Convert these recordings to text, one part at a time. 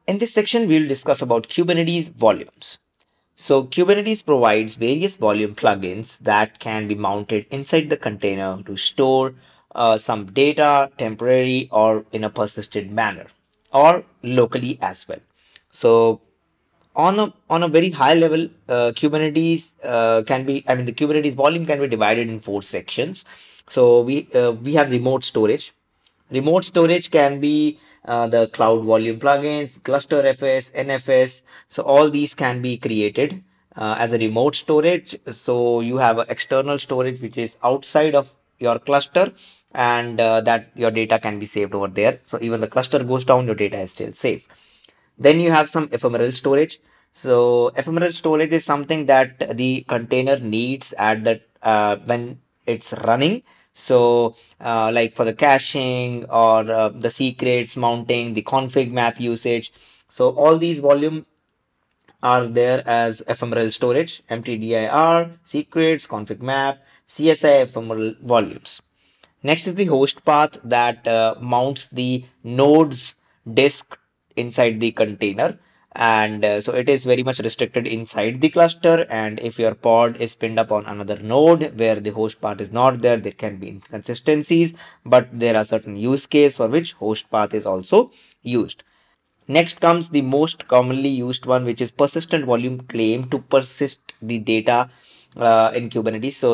In this section, we'll discuss about Kubernetes volumes. So Kubernetes provides various volume plugins that can be mounted inside the container to store some data temporary or in a persistent manner or locally as well. So on a very high level, Kubernetes can be, I mean, the Kubernetes volume can be divided in four sections. So we have remote storage. Remote storage can be the cloud volume plugins, cluster FS, NFS. So all these can be created as a remote storage. So you have an external storage which is outside of your cluster, and that your data can be saved over there. So even the cluster goes down, your data is still safe. Then you have some ephemeral storage. So ephemeral storage is something that the container needs at that when it's running. So like for the caching or the secrets mounting, the config map usage. So all these volume are there as ephemeral storage, mtdir, secrets, config map, CSI ephemeral volumes. Next is the host path that mounts the node's disk inside the container. And so it is very much restricted inside the cluster. And if your pod is pinned up on another node where the host path is not there, there can be inconsistencies, but there are certain use cases for which host path is also used. Next comes the most commonly used one, which is persistent volume claim to persist the data in Kubernetes. So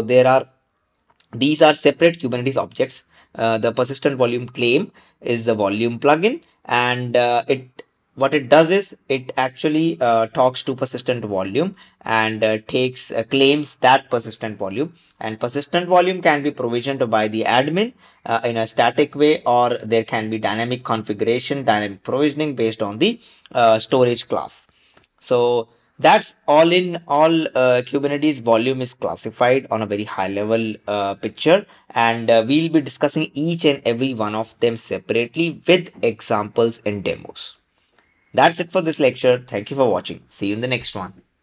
these are separate Kubernetes objects. The persistent volume claim is the volume plugin, and it what it does is it actually talks to persistent volume and takes claims that persistent volume. And persistent volume can be provisioned by the admin in a static way, or there can be dynamic configuration, dynamic provisioning based on the storage class. So that's all in all. Kubernetes volume is classified on a very high level picture, and we'll be discussing each and every one of them separately with examples and demos. That's it for this lecture. Thank you for watching. See you in the next one.